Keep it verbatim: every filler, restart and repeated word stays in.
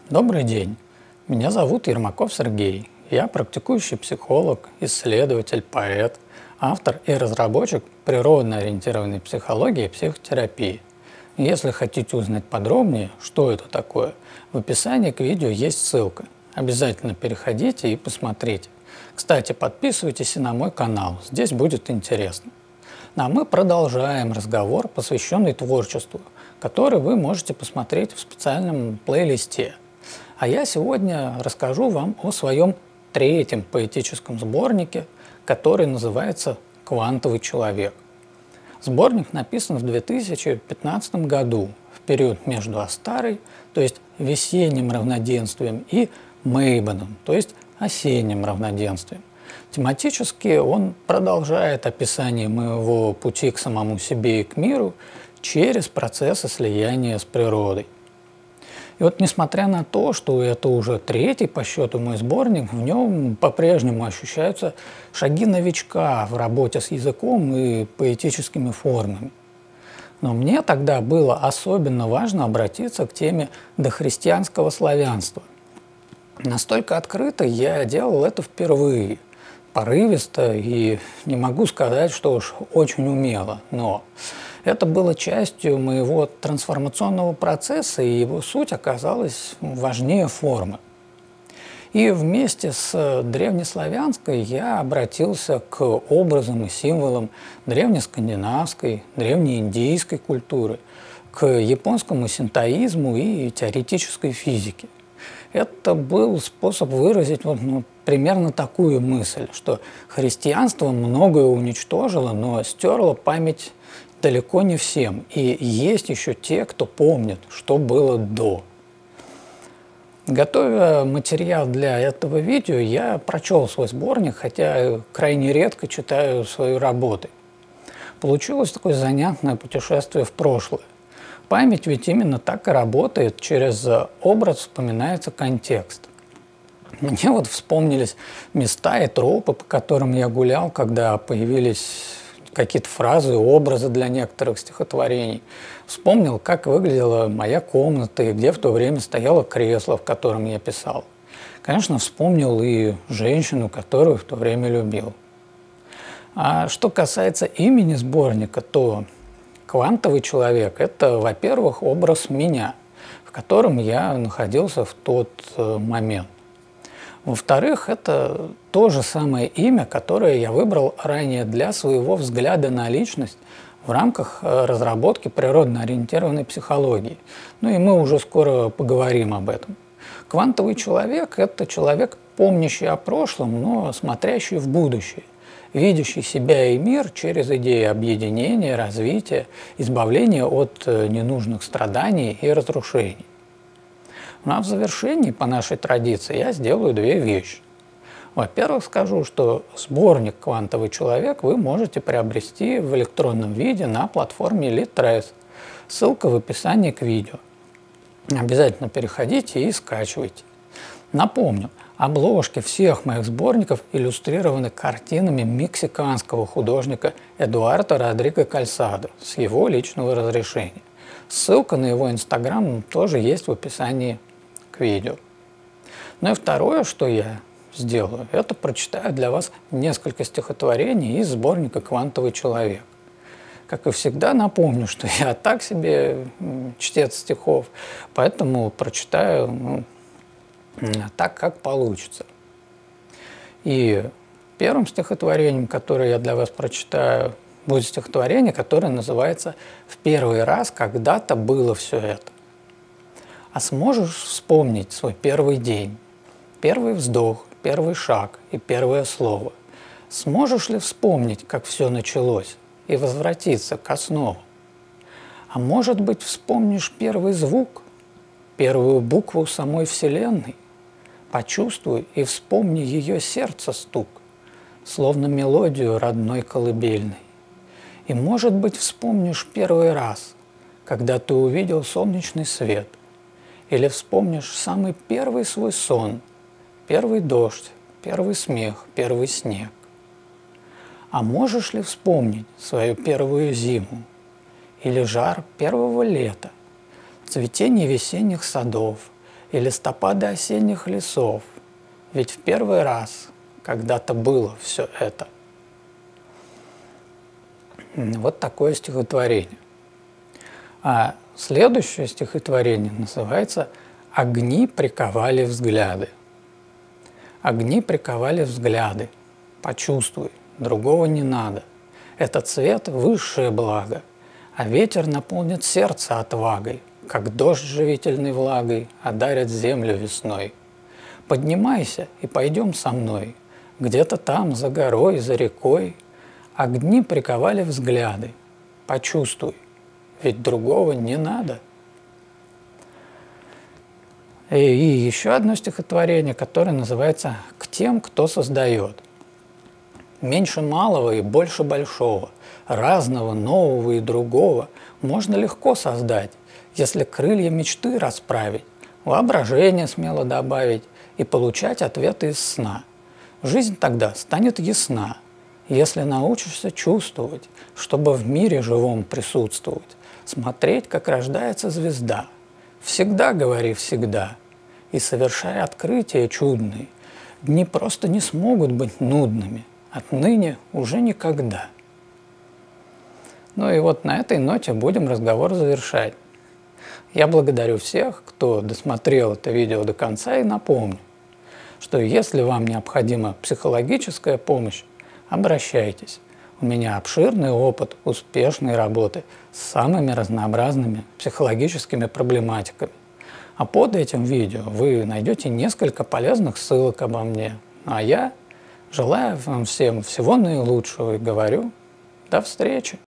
Добрый день. Меня зовут Ермаков Сергей. Я практикующий психолог, исследователь, поэт, автор и разработчик природно-ориентированной психологии и психотерапии. Если хотите узнать подробнее, что это такое, в описании к видео есть ссылка. Обязательно переходите и посмотрите. Кстати, подписывайтесь и на мой канал, здесь будет интересно. Ну, а мы продолжаем разговор, посвященный творчеству, который вы можете посмотреть в специальном плейлисте. А я сегодня расскажу вам о своем третьем поэтическом сборнике, который называется «Квантовый человек». Сборник написан в две тысячи пятнадцатом году, в период между Астарой, то есть весенним равноденствием, и Мейбаном, то есть осенним равноденствием. Тематически он продолжает описание моего пути к самому себе и к миру через процессы слияния с природой. И вот несмотря на то, что это уже третий по счету мой сборник, в нем по-прежнему ощущаются шаги новичка в работе с языком и поэтическими формами. Но мне тогда было особенно важно обратиться к теме дохристианского славянства. Настолько открыто я делал это впервые, порывисто, и не могу сказать, что уж очень умело, но это было частью моего трансформационного процесса, и его суть оказалась важнее формы. И вместе с древнеславянской я обратился к образам и символам древнескандинавской, древнеиндийской культуры, к японскому синтоизму и теоретической физике. Это был способ выразить вот, ну, примерно такую мысль, что христианство многое уничтожило, но стерло память далеко не всем. И есть еще те, кто помнит, что было до. Готовя материал для этого видео, я прочел свой сборник, хотя крайне редко читаю свои работы. Получилось такое занятное путешествие в прошлое. Память ведь именно так и работает, через образ вспоминается контекст. Мне вот вспомнились места и тропы, по которым я гулял, когда появились какие-то фразы, образы для некоторых стихотворений. Вспомнил, как выглядела моя комната и где в то время стояло кресло, в котором я писал. Конечно, вспомнил и женщину, которую в то время любил. А что касается имени сборника, то «Квантовый человек» — это, во-первых, образ меня, в котором я находился в тот момент. Во-вторых, это то же самое имя, которое я выбрал ранее для своего взгляда на личность в рамках разработки природно-ориентированной психологии. Ну и мы уже скоро поговорим об этом. Квантовый человек – это человек, помнящий о прошлом, но смотрящий в будущее, видящий себя и мир через идеи объединения, развития, избавления от ненужных страданий и разрушений. Ну а в завершении, по нашей традиции, я сделаю две вещи. Во-первых, скажу, что сборник «Квантовый человек» вы можете приобрести в электронном виде на платформе Литрес. Ссылка в описании к видео. Обязательно переходите и скачивайте. Напомню, обложки всех моих сборников иллюстрированы картинами мексиканского художника Эдуарда Родриго Кальсадо с его личного разрешения. Ссылка на его инстаграм тоже есть в описании к видео. Ну и второе, что я сделаю, это прочитаю для вас несколько стихотворений из сборника «Квантовый человек». Как и всегда, напомню, что я так себе чтец стихов, поэтому прочитаю ну, так, как получится. И первым стихотворением, которое я для вас прочитаю, будет стихотворение, которое называется «В первый раз когда-то было все это». А сможешь вспомнить свой первый день, первый вздох, первый шаг и первое слово? Сможешь ли вспомнить, как все началось, и возвратиться к основу? А может быть, вспомнишь первый звук, первую букву самой Вселенной? Почувствуй и вспомни ее сердце стук, словно мелодию родной колыбельной. И, может быть, вспомнишь первый раз, когда ты увидел солнечный свет, или вспомнишь самый первый свой сон, первый дождь, первый смех, первый снег. А можешь ли вспомнить свою первую зиму, или жар первого лета, цветение весенних садов, и листопады осенних лесов. Ведь в первый раз когда-то было все это. Вот такое стихотворение. А следующее стихотворение называется «Огни приковали взгляды». Огни приковали взгляды. Почувствуй, другого не надо. Этот цвет – высшее благо, а ветер наполнит сердце отвагой, как дождь живительной влагой одарит землю весной. Поднимайся и пойдем со мной, где-то там, за горой, за рекой. Огни приковали взгляды. Почувствуй, ведь другого не надо. И, и еще одно стихотворение, которое называется «К тем, кто создает». Меньше малого и больше большого, разного, нового и другого можно легко создать, если крылья мечты расправить, воображение смело добавить и получать ответы из сна. Жизнь тогда станет ясна, если научишься чувствовать, чтобы в мире живом присутствовать, смотреть, как рождается звезда. Всегда говори «всегда» и совершай открытия чудные. Дни просто не смогут быть нудными, отныне уже никогда. Ну и вот на этой ноте будем разговор завершать. Я благодарю всех, кто досмотрел это видео до конца, и напомню, что если вам необходима психологическая помощь, обращайтесь. У меня обширный опыт успешной работы с самыми разнообразными психологическими проблематиками. А под этим видео вы найдете несколько полезных ссылок обо мне. А я желаю вам всем всего наилучшего и говорю до встречи!